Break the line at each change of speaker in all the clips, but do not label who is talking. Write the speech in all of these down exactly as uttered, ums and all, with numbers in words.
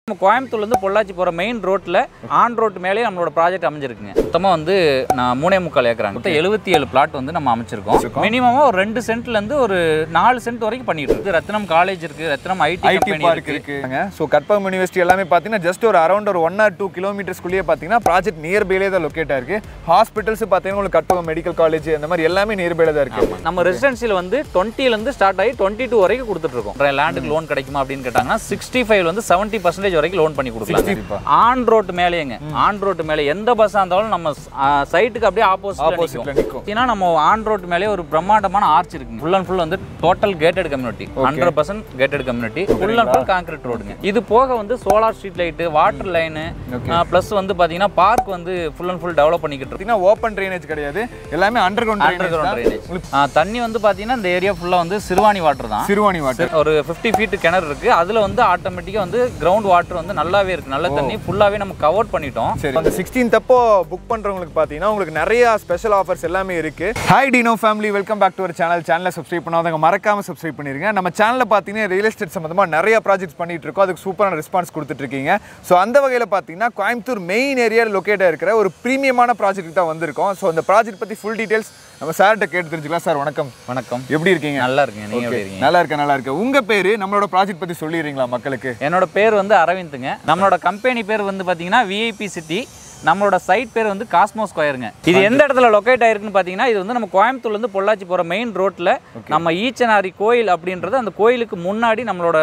கோயம்புத்தூர்லேருந்து பொள்ளாச்சி போகிற மெயின் ரோட்டில் ஆன் ரோட் மேலே நம்மளோட ப்ராஜெக்ட் அமைஞ்சிருக்குங்க. மொத்தமாக வந்து நான் மூணே முக்கால் ஏக்கராங்க. மொத்தம் எழுபத்தி ஏழு பிளாட் வந்து நம்ம அமைச்சிருக்கோம். மினிமமாக ஒரு ரெண்டு சென்ட்லேருந்து ஒரு நாலு சென்ட் வரைக்கும் பண்ணிட்டு இருக்கு. ரத்னம் காலேஜ் இருக்குது, ரத்னம் ஐடி
ஐடி பார்க் இருக்குங்க. ஸோ கற்பகம் யூனிவர்சிட்டி எல்லாமே பார்த்தீங்கன்னா ஜஸ்ட் ஒரு அரௌண்ட் ஒரு ஒன் ஆர் டூ கிலோமீட்டர்ஸ்குள்ளேயே பார்த்தீங்கன்னா ப்ராஜெக்ட் நியர்பைலே தான் லொக்கேட் ஆயிருக்கு. ஹாஸ்பிட்டல்ஸ் பார்த்தீங்கன்னா உங்களுக்கு கற்பகம் மெடிக்கல் காலேஜ் அந்த மாதிரி எல்லாமே நியர்பைல தான் இருக்கு.
நம்ம ரெசிடென்சியில் வந்து டுவெண்ட்டிலேருந்து ஸ்டார்ட் ஆகி டுவெண்ட்டி டூ வரைக்கும் கொடுத்துட்ருக்கோம். லேண்டுக்கு லோன் கிடைக்குமா அப்படின்னு கேட்டாங்கன்னா சிக்ஸ்டி ஃபைவ் வந்து செவன்ட்டி பர்சன்டேஜ் வரைக்கும் லோன் பண்ணி கொடுக்கலாம். ஆன் ரோட் மேலேங்க, ஆன் ரோட் மேலே எந்த பஸ்ஸாக இருந்தாலும் நம்ம சைட்டுக்கு அப்படியே ஆப்போசிட்ல நிற்கும். ஏன்னா நம்ம ஆன் ரோட் மேலே ஒரு பிரம்மாண்டமான ஆர்ச் இருக்குங்க. ஃபுல் அண்ட் ஃபுல் வந்து total gated community, hundred percent gated community, full and full concrete ரோடுங்க. இது போக வந்து solar street light, water line, plus வந்து பாத்தீங்கன்னா பார்க் வந்து ஃபுல் அண்ட் ஃபுல் டெவலப் பண்ணிக்கிட்டு இருக்கு.
ஓப்பன் ட்ரைனேஜ் கிடையாது, எல்லாமே under ground
under ground drainage. தண்ணி வந்து பாத்தீங்கன்னா இந்த ஏரியா ஃபுல்லா வந்து சிறுவாணி வாட்டர் தான்.
சிறுவாணி வாட்டர்
ஒரு ஃபிஃப்டி ஃபீட் கிணறு இருக்கு. அதுல வந்து ஆட்டோமேட்டிக்கா வந்து கிரவுண்ட் வாட்டர் வந்து நல்லாவே இருக்கு. நல்ல தண்ணி ஃபுல்லாவே நம்ம கவர் பண்ணிட்டோம்.
சரி, அந்த சிக்ஸ்டீன்த் அப்போ புக் பண்றவங்களுக்கு பாத்தீங்கன்னா உங்களுக்கு நிறைய ஸ்பெஷல் ஆஃபர்ஸ் எல்லாமே இருக்கு. Hi Dino family, welcome back to our channel. சேனலை சப்ஸ்கிரைப் பண்ணாதவங்க மறக்காம சப்ஸ்கிரைப் பண்ணிருங்க. நம்ம சேனல்ல பாத்தீங்கன்னா ரியல் எஸ்டேட் சம்பந்தமா நிறைய ப்ராஜெக்ட்ஸ் பண்ணிட்டு இருக்கோம். அதுக்கு சூப்பரான ரெஸ்பான்ஸ் கொடுத்துட்டு இருக்கீங்க. ஸோ அந்த வகையில் பார்த்தீங்கன்னா கோயம்புத்தூர் மெயின் ஏரியாவில் லொக்கேட்டாக இருக்கிற ஒரு ப்ரீமியமான ப்ராஜெக்ட் தான் வந்திருக்கோம். ஸோ அந்த ப்ராஜெக்ட் பற்றி ஃபுல் டீடைல்ஸ் நம்ம சார்கிட்ட கேட்டு தெரிஞ்சுக்கலாம். சார் வணக்கம்.
வணக்கம்,
எப்படி இருக்கீங்க?
நல்லா இருக்கீங்க, நீங்க எப்படி இருக்கீங்க?
நல்லா இருக்கேன், நல்லா இருக்கேன். உங்க பேரு நம்மளோட ப்ராஜெக்ட் பத்தி சொல்லிடுறீங்களா மக்களுக்கு?
என்னோட பேர் வந்து அரவிந்துங்க. நம்மளோட கம்பெனி பேர் வந்து பார்த்தீங்கன்னா விஐபி சிட்டி. நம்மளோட சைட் பேர் வந்து காஸ்மோ ஸ்கொயருங்க. இது எந்த இடத்துல லொக்கேட் ஆயிருக்குன்னு பார்த்தீங்கன்னா, இது வந்து நம்ம கோயம்புத்தூர்லேருந்து பொள்ளாச்சி போகிற மெயின் ரோட்டில் நம்ம ஈச்சனாரி கோயில் அப்படின்றது அந்த கோயிலுக்கு முன்னாடி நம்மளோட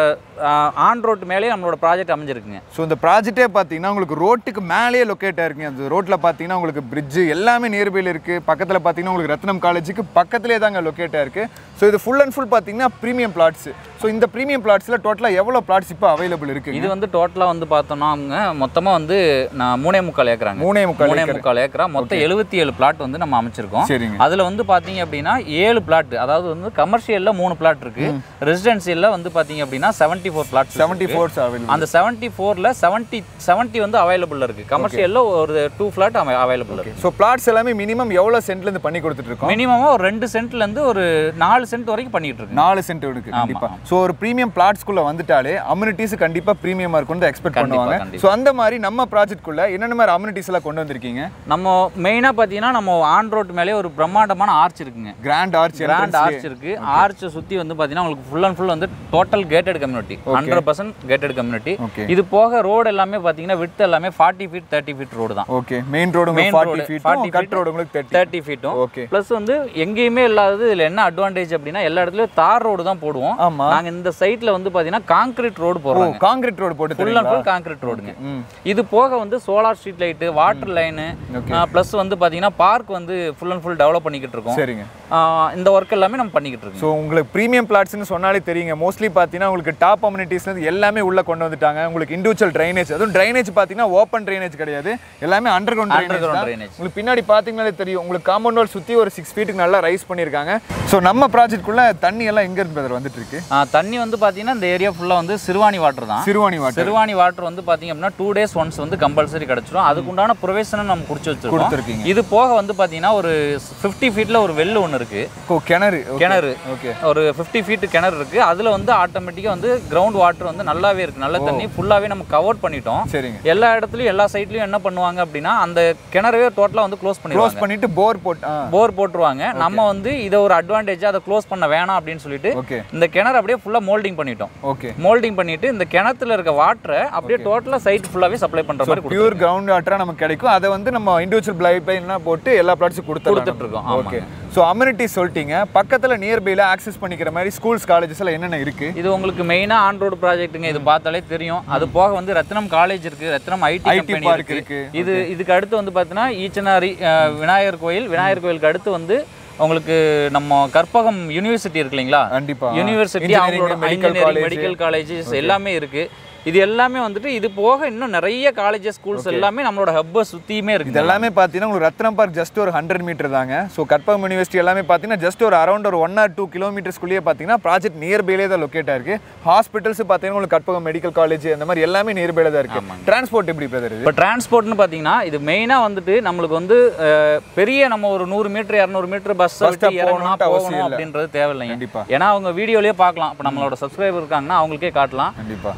ஆன் ரோட் மேலே நம்மளோட ப்ராஜெக்ட் அமைஞ்சிருக்குங்க.
ஸோ இந்த ப்ராஜெக்டே பார்த்தீங்கன்னா உங்களுக்கு ரோட்டுக்கு மேலேயே லொக்கேட் ஆயிருக்குங்க. அந்த ரோட்டில் பார்த்தீங்கன்னா உங்களுக்கு பிரிட்ஜு எல்லாமே நியர்பையில் இருக்குது. பக்கத்தில் பார்த்தீங்கன்னா உங்களுக்கு ரத்னம் காலேஜுக்கு பக்கத்துலேயே தாங்க லொக்கேட் ஆயிருக்கு. ஸோ இது ஃபுல் அண்ட் ஃபுல் பார்த்தீங்கன்னா ப்ரீமியம் பிளாட்ஸ். ஸோ இந்த ப்ரீமியம் பிளாட்ஸில் டோட்டலாக எவ்வளோ பிளாட்ஸ் இப்போ அவைலபிள் இருக்குது?
இது வந்து டோட்டலாக வந்து பார்த்தோம்னா மொத்தமாக வந்து நான் மூணே முக்கால் ஏக்கரா
மூணே முக்கால்
மூணே முக்கால் ஏக்கரா மொத்தம் எழுபத்தி ஏழு பிளாட் வந்து நம்ம அமைச்சிருக்கோம்.
சரிங்க.
அதுல வந்து பாத்தீங்க அப்படின்னா ஏழு பிளாட், அதாவது வந்து கமர்ஷியல்ல மூணு பிளாட் இருக்கு, ரெசிடென்சியல்ல வந்து பாத்தீங்க அப்படின்னா seventy four plot
seventy four available.
அந்த செவன்ட்டி ஃபோர்ல செவன்ட்டி செவன்ட்டி வந்து அவைலபிள் இருக்கு. கமர்ஷியல்ல ஒரு டூ பிளாட் அவைலபிள் இருக்கு.
ஸோ பிளாட்ஸ் எல்லாமே மினிமம் எவ்வளவு சென்ட்ல இருந்து பண்ணி கொடுத்துட்டு இருக்கோம்?
மினிமமா ஒரு ரெண்டு சென்ட்ல இருந்து ஒரு நாலு சென்ட் வரைக்கும் பண்ணிட்டு இருக்கு.
நாலு சென்ட் இருக்கு கண்டிப்பா. ஸோ ஒரு ப்ரீமியம் பிளாட்ஸ்குள்ள வந்துட்டாலே அம்யூனிட்டிஸ் கண்டிப்பா ப்ரீமியமா இருக்கும்னு எக்ஸ்பெக்ட் பண்ணுவாங்க. ஸோ அந்த மாதிரி நம்ம ப்ராஜெக்ட்குள்ள என்னென்ன மாதிரி அம்யூனிட்டிஸ் எல்லாம் கொண்டு வந்திருக்கீங்க?
நம்ம மெயினா பாத்தீங்கன்னா நம்ம ஆன் ரோட் மேலே ஒரு பிரம்மாண்டமான ஆர்ச் இருக்குங்க.
கிராண்ட் ஆர்ச்
கிராண்ட் ஆர்ச் இருக்கு. ஆர்ச் சுத்தி வந்து பாத்தீங்கன்னா உங்களுக்கு ஃபுல் அண்ட் ஃபுல் வந்து total gated community, hundred percent gated community. இது போக ரோடு எல்லாமே பாத்தீங்கன்னா விட்த் எல்லாமே forty feet thirty feet road தான்.
Okay, main road forty feet, cut road உங்களுக்கு
தேர்ட்டி ஃபீட்டும். ஓகே, பிளஸ் வந்து எங்கேயுமே இல்லாதது இதுல என்ன அட்வான்டேஜ் அப்படின்னா எல்லா இடத்துலயும் தார் ரோடு தான் போடுவோம். நாங்க இந்த சைட்ல வந்து பாத்தீங்கன்னா கான்கிரீட் ரோடு போடுறோம்.
கான்கிரீட் ரோடு போட்டு
ஃபுல் அண்ட் ஃபுல் கான்கிரீட் ரோடுங்க. இது போக வந்து solar street light, water line, plus வந்து பாத்தீங்கன்னா பார்க் வந்து ஃபுல் அண்ட் ஃபுல் டெவலப் பண்ணிக்கிட்டு இருக்கோம்.
சரிங்க.
இந்த ஒர்க் எல்லாமே நம்ம பண்ணிக்கிட்டு இருக்கோம்.
ஸோ உங்களுக்கு ப்ரீமியம் பிளாட்ஸ்னு சொன்னாலே தெரியுங்க. மோஸ்ட்லி பார்த்தீங்கன்னா உங்களுக்கு டாப் அம்யூனிட்டிஸ்லேருந்து எல்லாமே உள்ள கொண்டு வந்துட்டாங்க. உங்களுக்கு இண்டிவிஜுவல் ட்ரைனேஜ், அதுவும் ட்ரைனேஜ் பார்த்தீங்கன்னா ஓப்பன் ட்ரைனேஜ் கிடையாது, எல்லாமே அண்டர் கிரவுண்ட் ட்ரைனேஜ். உங்களுக்கு பின்னாடி பார்த்தீங்கன்னாலே தெரியும். உங்களுக்கு காம்பவுண்ட் வால் சுற்றி ஒரு சிக்ஸ் ஃபீட்டுக்கு நல்லா ரைஸ் பண்ணியிருக்காங்க. ஸோ நம்ம ப்ராஜெக்ட்குள்ள தண்ணி எல்லாம் எங்க இருந்து வந்துட்டு இருக்கு?
தண்ணி வந்து பார்த்தீங்கன்னா இந்த ஏரியா ஃபுல்லாக வந்து சிறுவாணி வாட்டர் தான்.
சிறுவாணி வாட்டர்
சிறுவாணி வாட்டர் வந்து பார்த்தீங்க அப்படின்னா டூ டேஸ் ஒன்ஸ் வந்து கம்பல்சரி கிடைச்சிடும். அதுக்குண்டான ப்ரொவிஷனை நம்ம குடிச்சு வச்சிருக்கோம். இது போக வந்து பார்த்தீங்கன்னா ஒரு ஃபிஃப்டி ஃபீட்ல ஒரு வெல் ஒன்று இருக்கு,
கிணறு
கிணறு
ஓகே,
ஒரு ஃபிஃப்டி ஃபீட் கிணறு இருக்கு. அதுல வந்து ஆட்டோமேட்டிக்கா வந்து கிரவுண்ட் வாட்டர் வந்து நல்லாவே இருக்கு. நல்ல தண்ணி ஃபுல்லாவே நம்ம கவர் பண்ணிட்டோம்.
சரிங்க.
எல்லா இடத்துலயும் எல்லா சைட்லயும் என்ன பண்ணுவாங்க அப்படின்னா அந்த கிணறவே டோட்டலா வந்து க்ளோஸ் பண்ணி
க்ளோஸ் பண்ணிட்டு போர் போட்டு
போர் போட்டுருவாங்க. நம்ம வந்து இதை ஒரு அட்வான்டேஜா அதை க்ளோஸ் பண்ண வேணாம் அப்படின்னு சொல்லிட்டு இந்த கிணறு அப்படியே ஃபுல்லா மோல்டிங் பண்ணிட்டோம்.
ஓகே,
மோல்டிங் பண்ணிட்டு இந்த கிணத்துல இருக்க வாட்டரை அப்படியே டோட்டலா சைட் ஃபுல்லாவே சப்ளை பண்ற மாதிரி
பியூர் கிரவுண்ட் வாட்டரா நமக்கு கிடைக்கும். அதை வந்து நம்ம இண்டிவிஜுவல் பைப்லைன்லாம் போட்டு எல்லா பிளாட்ஸும் கொடுத்துட்டு இருக்கோம்.
ஓகே,
ஸோ அம்யூனிட்டிஸ் சொல்லிட்டீங்க. பக்கத்தில் நியர்பையில் ஆக்சஸ் பண்ணிக்கிற மாதிரி ஸ்கூல்ஸ் காலேஜஸ் எல்லாம் என்னென்ன இருக்கு?
இது உங்களுக்கு மெயினாக ஆன் ரோடு ப்ராஜெக்ட்டுங்க. இது பார்த்தாலே தெரியும். அது போக வந்து ரத்னம் காலேஜ் இருக்கு, ரத்னம் ஐடி பார்க் இருக்கு. இது இதுக்கு அடுத்து வந்து பார்த்தீங்கன்னா ஈச்சனாரி விநாயகர் கோயில், விநாயகர் கோயிலுக்கு அடுத்து வந்து உங்களுக்கு நம்ம கற்பகம் யூனிவர்சிட்டி இருக்கு இல்லைங்களா?
கண்டிப்பா,
யூனிவர்சிட்டி, அவங்களோட மெடிக்கல் காலேஜஸ் எல்லாமே இருக்கு. இது எல்லாமே வந்துட்டு இது போக இன்னும் நிறைய காலேஜஸ் ஸ்கூல்ஸ் எல்லாமே நம்மளோட ஹப்பை சுற்றியுமே இருக்குது.
இது எல்லாமே பார்த்தீங்கன்னா உங்களுக்கு ரத்னம் பார்க் ஜஸ்ட் ஒரு ஹண்ட்ரட் மீட்டர் தாங்க. ஸோ கற்பகம் யூனிவர்சிட்டி எல்லாமே பார்த்தீங்கன்னா ஜஸ்ட் ஒரு அரௌண்ட் ஒரு ஒன் ஆர் டூ கிலோமீட்டர்ஸ்குள்ளேயே பார்த்தீங்கன்னா ப்ராஜெக்ட் நியர்பைலே தான் லொக்கேட் ஆயிருக்கு. ஹாஸ்பிட்டல்ஸ் பார்த்தீங்கன்னா உங்களுக்கு கற்பகம் மெடிக்கல் காலேஜ் அந்த மாதிரி எல்லாமே நியர்பைல தான் இருக்கு. டிரான்ஸ்போர்ட் எப்படி பிரதர்?
இப்போ டிரான்ஸ்போர்ட்னு பார்த்தீங்கன்னா இது மெயினாக வந்துட்டு நம்மளுக்கு வந்து பெரிய நம்ம ஒரு நூறு மீட்டர் இரநூறு மீட்டர் பஸ் இறங்கணும் போகணும் அப்படின்றது தேவையில்லைங்க. கண்டிப்பாக, ஏன்னா அவங்க வீடியோலேயே பார்க்கலாம். இப்போ நம்மளோட சப்ஸ்கிரைபர் இருக்காங்கன்னா அவங்களுக்கே காட்டலாம்.
கண்டிப்பாக ஆன்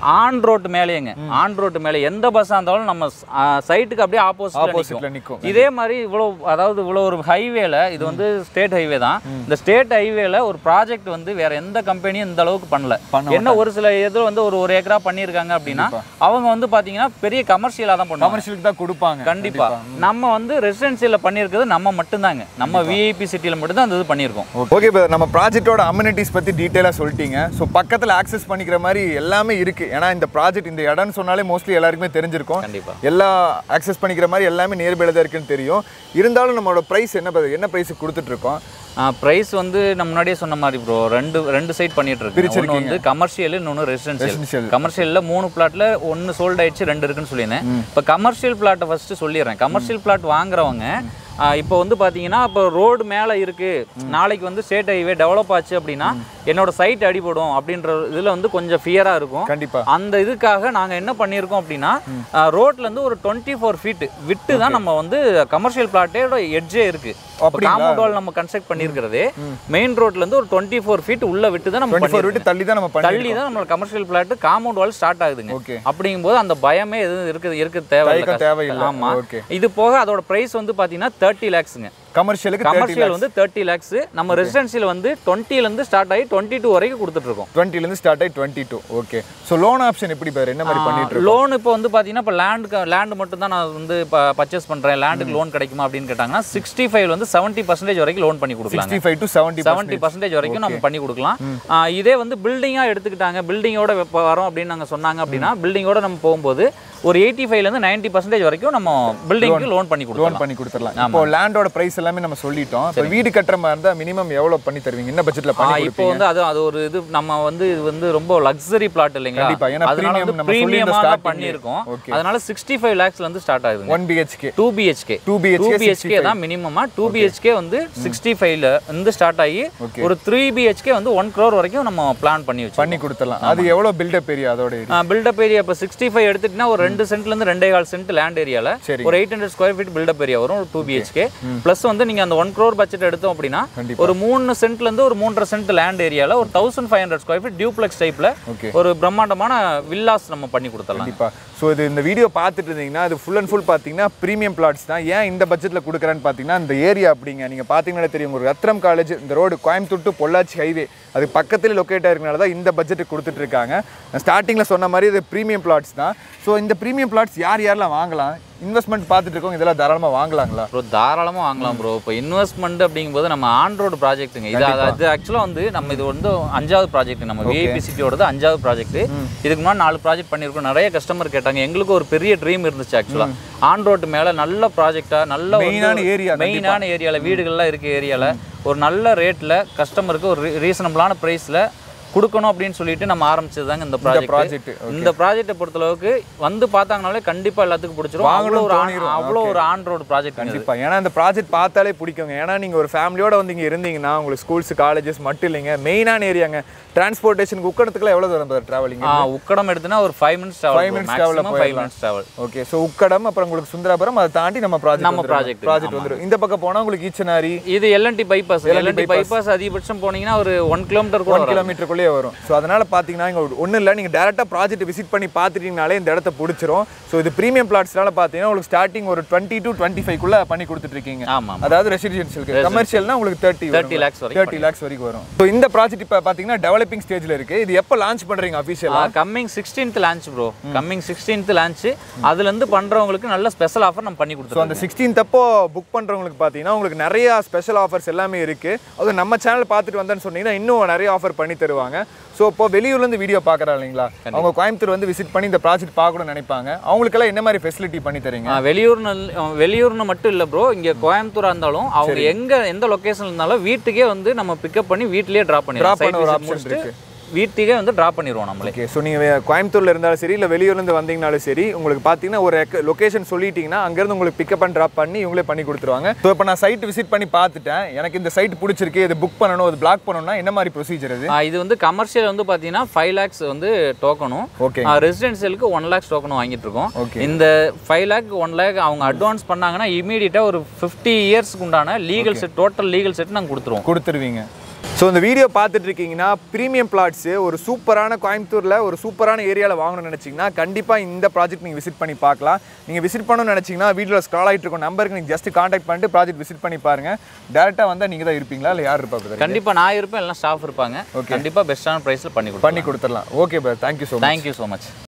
ரோட் மேலேங்க ஆன் ரோட் மேலே எந்த பஸ்ஸாக இருந்தாலும் நம்ம சைட்டுக்கு அப்படியே ஆப்போசிட்ல நிற்கும். இதே மாதிரி இவ்வளோ அதாவது இவ்வளோ ஒரு ஹைவேல இது வந்து ஸ்டேட் ஹைவே தான். இந்த ஸ்டேட் ஹைவேல ஒரு ப்ராஜெக்ட் வந்து வேற எந்த கம்பெனியும் இந்த அளவுக்கு பண்ணல. என்ன ஒரு சில இது வந்து ஒரு ஒரு ஏக்கரா பண்ணியிருக்காங்க அப்படின்னா அவங்க வந்து பாத்தீங்கன்னா பெரிய கமர்ஷியலா தான் பண்ணுவாங்க,
கமர்ஷியலுக்கு தான் கொடுப்பாங்க.
கண்டிப்பா நம்ம வந்து ரெசிடென்சியல்ல பண்ணியிருக்கிறது நம்ம மட்டும்தாங்க, நம்ம விஐபி சிட்டியில் மட்டும் தான் அந்த இது பண்ணியிருக்கோம்.
ஓகே பிரதர், நம்ம ப்ராஜெக்டோட அம்யூனிட்டிஸ் பத்தி டீட்டெயிலாக சொல்லிட்டீங்க. ஸோ பக்கத்தில் ஆக்சஸ் பண்ணிக்கிற மாதிரி எல்லாமே இருக்கு. ஏன்னா இந்த ப்ராஜெக்ட் இந்த இடம்னு சொன்னாலே மோஸ்ட்லி எல்லாருக்குமே தெரிஞ்சிருக்கும்.
கண்டிப்பா
எல்லா ஆக்சஸ் பண்ணிக்கிற மாதிரி எல்லாமே நியர்பைல தான் இருக்குன்னு தெரியும். இருந்தாலும் நம்மளோட ப்ரைஸ் என்ன என்ன ப்ரைஸுக்கு கொடுத்துட்டு இருக்கோம்?
ப்ரைஸ் வந்து நம்ம முன்னாடியே சொன்ன மாதிரி ப்ரோ ரெண்டு ரெண்டு சைட் பண்ணிட்டு இருக்கு. ஒன்று வந்து கமர்ஷியல், இன்னொன்று ரெசிடென்ஷியல். கமர்ஷியலில் மூணு பிளாட்ல ஒன்று சோல்ட் ஆயிடுச்சு, ரெண்டு இருக்குன்னு சொல்லியிருந்தேன். இப்போ கமர்ஷியல் பிளாட்டை ஃபர்ஸ்ட் சொல்லிடுறேன். கமர்ஷியல் பிளாட் வாங்குறவங்க இப்போ வந்து பார்த்தீங்கன்னா இப்போ ரோடு மேலே இருக்குது, நாளைக்கு வந்து ஸ்டேட் ஹைவே டெவலப் ஆச்சு அப்படின்னா என்னோட சைட் அடிபடும் அப்படின்ற இதில் வந்து கொஞ்சம் ஃபியராக இருக்கும்.
கண்டிப்பாக
அந்த இதுக்காக நாங்கள் என்ன பண்ணியிருக்கோம் அப்படின்னா ரோட்லேருந்து ஒரு டுவெண்ட்டி ஃபோர் ஃபீட் விட்டு தான் நம்ம வந்து கமர்ஷியல் பிளாட்டோட எட்ஜே இருக்குது. காம்பவுண்ட் வால் நம்ம கன்ஸ்ட்ரக்ட் பண்ணியிருக்கிறதே மெயின் ரோட்லேருந்து ஒரு டுவெண்ட்டி ஃபோர் ஃபீட் உள்ள விட்டு தான் நம்ம
விட்டு தள்ளி தான் நம்ம
தள்ளி தான் நம்ம commercial plot compound wall start ஆகுதுங்க. அப்படிங்கும்போது அந்த பயமே எதுவும் இருக்குது இருக்க தேவையில்லை தேவையில்லை ஆமாம். இது போக அதோட ப்ரைஸ் வந்து பார்த்தீங்கன்னா தேர்ட்டி லேக்ஸுங்க.
கமர்ஷியலுக்கு
கமர்ஷியல் வந்து தேர்ட்டி லேக்ஸ், நம்ம ரெசிடென்சியல் வந்து டுவெண்ட்டில இருந்து ஸ்டார்ட் ஆகி டுவெண்ட்டி டூ வரைக்கும் கொடுத்துட்டு இருக்கோம்.
டுவெண்ட்டில இருந்து ஸ்டார்ட் ஆகி twenty two. Okay, so loan option எப்படி பாரு என்ன மாதிரி பண்ணிட்டு இருக்கோம்?
லோன் இப்போ வந்து பார்த்தீங்கன்னா இப்போ லேண்டுக்கு லேண்ட் மட்டும் தான் நான் வந்து இப்போ பர்ச்சேஸ் பண்ணுறேன், லேண்டுக்கு லோன் கிடைக்குமா அப்படின்னு கேட்டாங்கன்னா சிக்ஸ்டி ஃபைவ் வந்து செவன்ட்டி பர்சன்டேஜ் வரைக்கும் லோன் பண்ணி கொடுக்கலாம்.
Sixty five to seventy
seventy percentage வரைக்கும் நம்ம பண்ணி கொடுக்கலாம். இதே வந்து பில்டிங்காக எடுத்துக்கிட்டாங்க, பில்டிங்கோட வரோம் அப்படின்னு நாங்கள் சொன்னாங்க அப்படின்னா பில்டிங்கோட நம்ம போகும்போது ஒரு எயிட்டி ஃபைவ்லேருந்து நைன்ட்டி பர்சன்டேஜ் வரைக்கும் நம்ம பில்டிங்க்கு லோன் பண்ணி கொடுக்கலாம்.
லோன் பண்ணி கொடுத்துடலாம். இப்போ லேண்டோட பிரைஸ் எல்லாமே நம்ம சொல்லிட்டோம். இப்போ வீடு கட்டுற மாதிரி இருந்தால் மினிமம் எவ்வளோ பண்ணி தருவீங்க? என்ன பட்ஜெட்ல பண்ணி கொடுப்பீங்க?
இப்போ வந்து அது அது ஒரு இது நம்ம வந்து இது வந்து ரொம்ப லக்ஸரி பிளாட் இல்லைங்களா?
கண்டிப்பா, ஏன்னா
அதனால வந்து பிரீமியமாக பண்ணியிருக்கோம். அதனால சிக்ஸ்டி ஃபைவ் லேக்ஸ்ல இருந்து ஸ்டார்ட் ஆகுது.
One BHK
two BHK two BHK தான் மினிமமா. டூ பிஹெச்கே வந்து சிக்ஸ்டி ஃபைவ்ல இருந்து ஸ்டார்ட் ஆகி ஒரு த்ரீ பிஹெச்கே வந்து ஒன் க்ரோர் வரைக்கும் நம்ம பிளான் பண்ணி வச்சு பண்ணி
கொடுத்துடலாம். அது எவ்வளோ பில்டப் ஏரியா? அதோட
பில்டப் ஏரியா இப்போ சிக்ஸ்டி ஃபைவ் எடுத்துட்டுனா ஒரு ரெண்டு சென்ட்ல இருந்து ரெண்டே கால் சென்ட் லேண்ட் ஏரியால ஒரு eight hundred square feet built up area வரும் டூ பிஹெச்கே. பிளஸ் வந்து நீங்க அந்த ஒன் க்ரோர் பட்ஜெட் எடுத்தோம் அப்படின்னா ஒரு மூணு சென்ட்ல இருந்து ஒரு மூன்றரை சென்ட் லேண்ட் ஏரியால ஒரு thousand five hundred square feet duplex டைப்ல ஒரு பிரம்மாண்டமான வில்லாஸ் நம்ம பண்ணி கொடுத்துடலாம்.
கண்டிப்பா. ஸோ இது இந்த வீடியோ பார்த்துட்டு இருந்தீங்கன்னா அது ஃபுல் அண்ட் ஃபுல் பார்த்தீங்கன்னா ப்ரீமியம் பிளாட்ஸ் தான். ஏன் இந்த பட்ஜெட்டில் கொடுக்குறேன்னு பார்த்தீங்கன்னா இந்த ஏரியா அப்படிங்க நீங்கள் பார்த்தீங்கன்னா தெரியும், ஒரு ரத்னம் காலேஜ் இந்த road Coimbatore to Pollachi highway அது பக்கத்தில் லொக்கேட் ஆயிருக்கனால தான் இந்த பட்ஜெட்டுக்கு கொடுத்துட்டு இருக்காங்க. ஸ்டார்டிங்கில் சொன்ன மாதிரி இது ப்ரீமியம் பிளாட்ஸ் தான். ஸோ இந்த ப்ரீமியம் பிளாட்ஸ் யார் யாரெல்லாம் வாங்கலாம்? இன்வெஸ்ட்மெண்ட் பார்த்துட்டு இருக்கோம், இதெல்லாம் தாராளமாக வாங்கலாங்களா?
ப்ரோ தாராளமாக வாங்கலாம் ப்ரோ. இப்போ இன்வெஸ்ட்மெண்ட் அப்படிங்கும்போது நம்ம ஆன் ரோடு ப்ராஜெக்ட்டுங்க இது. அது ஆக்சுவலாக வந்து நம்ம இது வந்து அஞ்சாவது ப்ராஜெக்ட், நம்ம விஐபி சிட்டியோடது அஞ்சாவது ப்ராஜெக்ட். இதுக்கு முன்னாடி நாலு ப்ராஜெக்ட் பண்ணியிருக்கோம். நிறைய கஸ்டமர் கேட்டாங்க, எங்களுக்கு ஒரு பெரிய ட்ரீம் இருந்துச்சு ஆக்சுவலாக ஆன் ரோடு மேலே நல்ல ப்ராஜெக்டாக நல்ல
மெயினான ஏரியா
மெயினான ஏரியாவில் வீடுகள்லாம் இருக்க ஏரியாவில் ஒரு நல்ல ரேட்டில் கஸ்டமருக்கு ஒரு ரீசனபிளான ப்ரைஸில் கொடுக்கணும் அப்படின்னு சொல்லிட்டு நம்ம ஆரம்பிச்சது தாங்க இந்த ப்ராஜெக்ட். இந்த ப்ராஜெக்ட்டை பொறுத்தளவுக்கு வந்து பார்த்தாங்கனாலே கண்டிப்பாக எல்லாத்துக்கும் பிடிச்சிரும். அவ்வளோ ஒரு அவ்வளோ ஒரு ஆன் ரோடு ப்ராஜெக்ட்
கண்டிப்பாக. ஏன்னா இந்த ப்ராஜெக்ட் பார்த்தாலே பிடிக்குங்க. ஏன்னா நீங்கள் ஒரு ஃபேமிலியோட வந்து இங்கே இருந்தீங்கன்னா உங்களுக்கு ஸ்கூல்ஸ் காலேஜஸ் மட்டும் இல்லைங்க, மெயினான ஏரியாங்க. டிரான்ஸ்போர்ட்டேஷனுக்கு உக்கடத்துக்குலாம் எவ்வளோ தூரம் ட்ராவலிங்?
உக்கடம் எடுத்துனா ஒரு five minutes
five minutes travel five minutes travel. Okay, so Ukkadam அப்புறம் உங்களுக்கு சுந்தராபுரம் அதை தாண்டி நம்ம ப்ராஜெக்ட் நம்ம ப்ராஜெக்ட் ப்ராஜெக்ட் வந்துடும். இந்த பக்கம் போனால் உங்களுக்கு ஈச்சனாரி
இது எல்என்டி பைபாஸ். எல்என்டி பைபாஸ் அதிகபட்சம் போனீங்கன்னா ஒரு ஒன் கிலோமீட்டர்
ஒன் கிலோமீட்டருக்குள்ளேயே வரும். ஸோ அதனால பார்த்தீங்கன்னா இங்கே ஒன்றும் இல்லை, நீங்கள் டேரெக்டாக ப்ராஜெக்ட் விசிட் பண்ணி பார்த்துட்டீங்கனாலே இந்த இடத்த பிடிச்சிரும். ஸோ இது ப்ரீமியம் பிளாட்ஸ்னால பார்த்தீங்கன்னா உங்களுக்கு ஸ்டார்டிங் ஒரு டுவெண்ட்டி டு டுவெண்ட்டி ஃபைவ்க்குள்ளே பண்ணி கொடுத்துட்ருக்கீங்க.
ஆமாம்,
அதாவது ரெசிடென்ஷியலுக்கு. கமர்ஷியல்னா உங்களுக்கு thirty
thirty lakhs
thirty lakhs வரைக்கும் வரும். ஸோ இந்த ப்ராஜெக்ட் இப்போ பார்த்தீங்கன்னா டெவலப்பிங் ஸ்டேஜில் இருக்குது. இது எப்போ லான்ச் பண்ணுறீங்க அஃபிஷியலாக?
Coming sixteenth launch bro. Coming sixteenth launch. அதுலேருந்து பண்ணுறவங்களுக்கு நல்ல ஸ்பெஷல் ஆஃபர் நம்ம பண்ணி கொடுத்துருவோம்.
அந்த சிக்ஸ்டீன்த் அப்போ புக் பண்ணுறவங்களுக்கு பார்த்தீங்கன்னா உங்களுக்கு நிறைய ஸ்பெஷல் ஆஃபர்ஸ் எல்லாமே இருக்குது. அது நம்ம சேனல் பார்த்துட்டு வந்தேன்னு சொன்னீங்கன்னா இன்னும் நிறைய ஆஃபர் பண்ணி தருவாங்க. ஸோ இப்போ வெளியூர்லேருந்து வீடியோ பார்க்குறாங்க இல்லைங்களா, அவங்க கோயம்புத்தூர் வந்து விசிட் பண்ணி இந்த ப்ராஜெக்ட் பார்க்கணும்னு நினைப்பாங்க. அவங்களுக்கெல்லாம் என்ன மாதிரி ஃபெசிலிட்டி பண்ணி தரீங்க?
வெளியூர் வெளியூர்னு மட்டும் இல்லை ப்ரோ, இங்கே கோயம்புத்தூராக இருந்தாலும் அவங்க எங்கே எந்த லொக்கேஷன் இருந்தாலும் வீட்டுக்கே வந்து நம்ம பிக்கப் பண்ணி வீட்டிலேயே ட்ராப் பண்ணி
ட்ராப் பண்ண ஒரு ஆப்ஷன் இருக்குது.
வீட்டுக்கே வந்து ட்ராப் பண்ணிடுவோம் நம்மளே.
ஓகே, ஸோ நீங்கள் கோயம்புத்தூரில் இருந்தாலும் சரி இல்லை வெளியூர்லேருந்து வந்தீங்கனாலும் சரி உங்களுக்கு பார்த்தீங்கன்னா ஒரு லொக்கேஷன் சொல்லிட்டீங்கன்னா அங்கேருந்து உங்களுக்கு பிக்கப் அண்ட் ட்ராப் பண்ணி இவங்களே பண்ணி கொடுத்துருவாங்க. ஸோ இப்போ நான் சைட் விசிட் பண்ணி பார்த்துட்டேன், எனக்கு இந்த சைட் பிடிச்சிருக்கு, இது புக் பண்ணணும், இது பிளாக் பண்ணணும்னா என்ன மாதிரி ப்ரொசீஜர்? இது
இது வந்து கமர்ஷியல் வந்து பார்த்தீங்கன்னா ஃபைவ் லேக்ஸ் வந்து டோக்கனும்,
ஓகே,
ரெசிடென்ஷியலுக்கு ஒன் லேக்ஸ் டோக்கனும் வாங்கிட்டு இருக்கோம். இந்த ஃபைவ் லேக் ஒன் லேக் அவங்க அட்வான்ஸ் பண்ணாங்கன்னா இமீடியட்டாக ஒரு ஃபிஃப்டி இயர்ஸ்க்கு உண்டான legal set, total legal set நாங்கள் கொடுத்துருவோம்
கொடுத்துருவீங்க. ஸோ இந்த வீடியோ பார்த்துட்டு இருக்கீங்கன்னா ப்ரீமியம் பிளாட்ஸு ஒரு சூப்பரான கோயம்புத்தூரில் ஒரு சூப்பரான ஏரியாவில் வாங்கணும்னு நினச்சிங்கன்னா கண்டிப்பாக இந்த ப்ராஜெக்ட் நீங்கள் விசிட் பண்ணி பார்க்கலாம். நீங்கள் விசிட் பண்ணணும்னு நினச்சிங்கன்னா வீடியோவில் ஸ்க்ரால் ஆகிட்டு இருக்கும் நம்பருக்கு நீங்கள் ஜஸ்ட் காண்டாக்ட் பண்ணிட்டு ப்ராஜெக்ட் விசிட் பண்ணி பாருங்கள். டேரெக்டாக வந்தால் நீங்கள் தான் இருப்பீங்களா இல்லை யார் இருப்பாங்க?
கண்டிப்பாக நான் இருப்பேன், எல்லாம் ஸ்டாஃப் இருப்பாங்க. கண்டிப்பாக பெஸ்ட்டான ப்ரைஸில் பண்ணி
பண்ணி கொடுத்துடலாம். Okay bro, thank you so much.
Thank you so much.